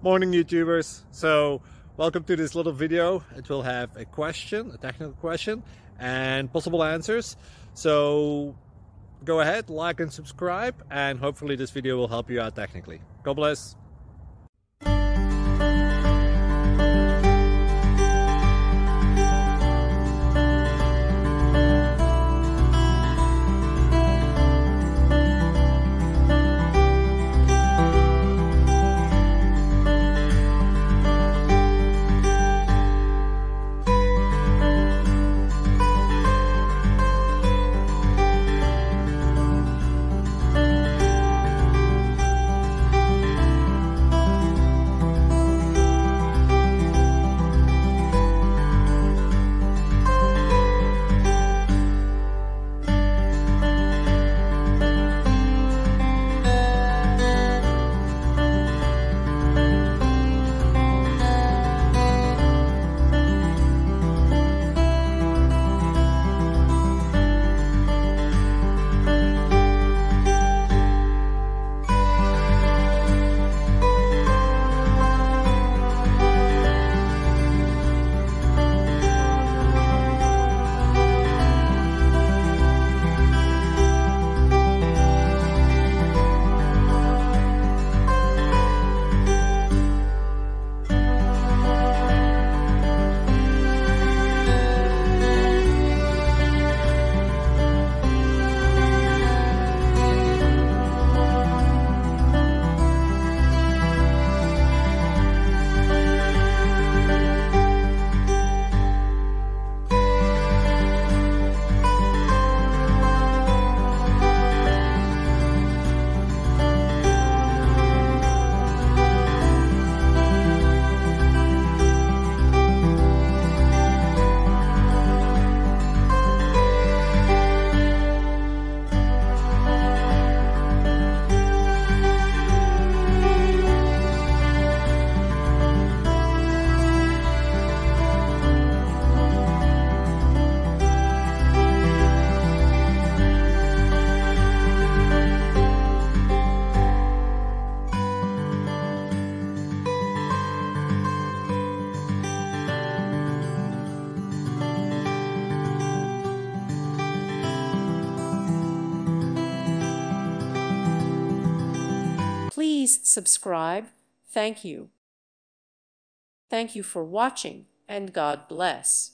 Morning YouTubers. So welcome to this little video. It will have a question, a technical question, and possible answers. So go ahead, like and subscribe, and hopefully this video will help you out technically. God bless. Please subscribe. Thank you. Thank you for watching, and God bless.